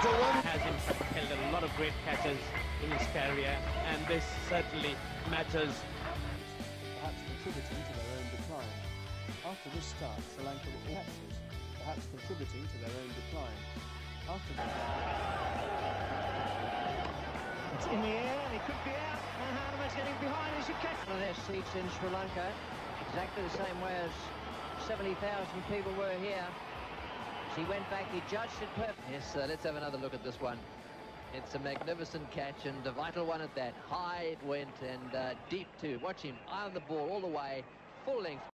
Has in fact held a lot of great catches in his career, and this certainly matters. Perhaps contributing to their own decline. After this start, Sri Lanka will catches, perhaps contributing to their own decline. After this... It's in the air, and it could be out. Mahanama's getting behind, he should catch. One of their seats in Sri Lanka, exactly the same way as 70,000 people were here. He went back, he judged it perfectly. Yes, let's have another look at this one. It's a magnificent catch, and a vital one at that. High it went, and deep too. Watch him eye on the ball all the way, full length.